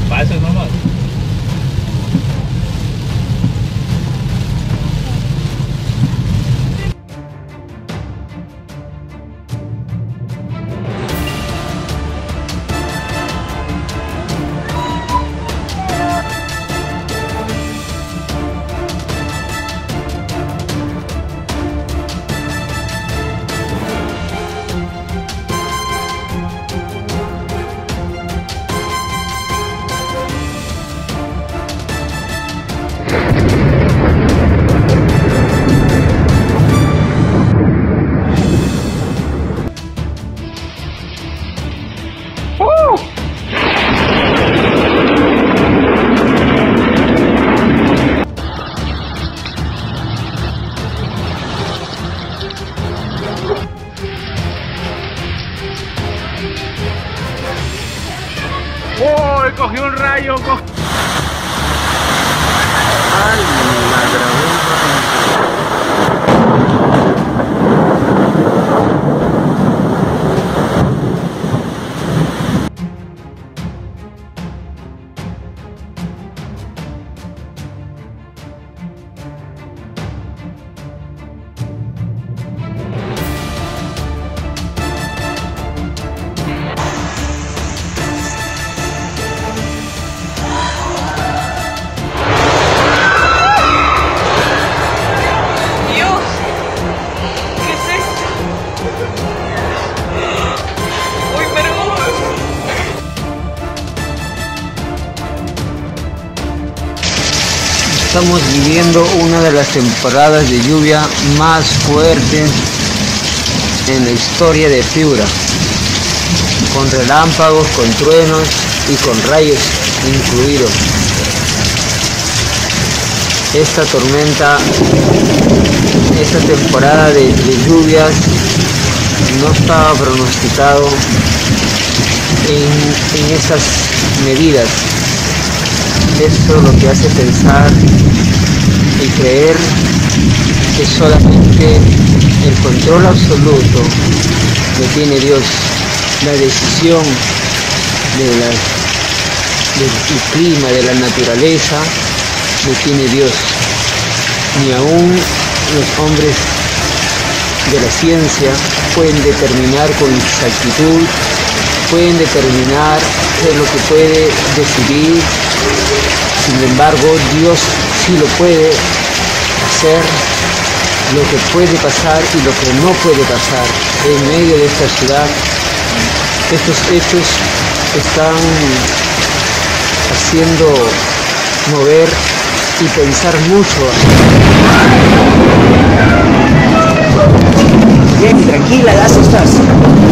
Para eso nomás. ¡Oh! Cogí un rayo. Ay, la Estamos viviendo una de las temporadas de lluvia más fuertes en la historia de Piura, con relámpagos, con truenos y con rayos incluidos. Esta tormenta, esta temporada de lluvias no estaba pronosticado en esas medidas. Eso es lo que hace pensar y creer que solamente el control absoluto lo tiene Dios. La decisión del clima, de la naturaleza, lo tiene Dios. Ni aún los hombres de la ciencia pueden determinar con exactitud, pueden determinar qué es lo que puede decidir. Sin embargo, Dios sí lo puede hacer, lo que puede pasar y lo que no puede pasar en medio de esta ciudad. Estos hechos están haciendo mover y pensar mucho. Bien, tranquila, ya estás.